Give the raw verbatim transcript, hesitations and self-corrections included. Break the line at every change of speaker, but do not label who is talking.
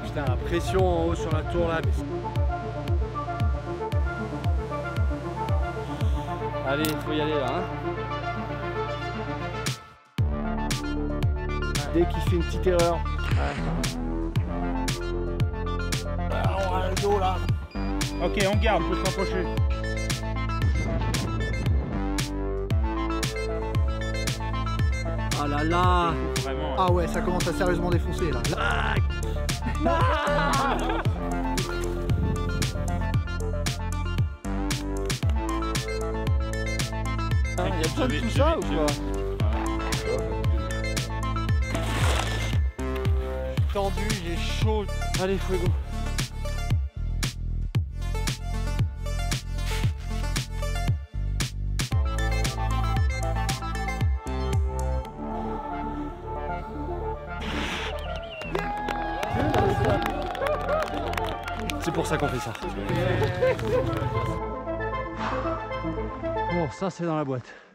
putain, la pression en haut sur la tour là. Mais... Allez, il faut y aller là. Hein. Dès qu'il fait une petite erreur. Ouais. Ah, on a le dos là.
Ok, on garde, on peut se rapprocher.
Ah là là.
Vraiment.
Ah ouais, ça commence à sérieusement défoncer là.
Ah.
Ah.
Il y a besoin de tout ça ou quoi? Tendu, il est chaud. Allez, fuego. C'est pour ça qu'on fait ça. Bon, ça c'est dans la boîte.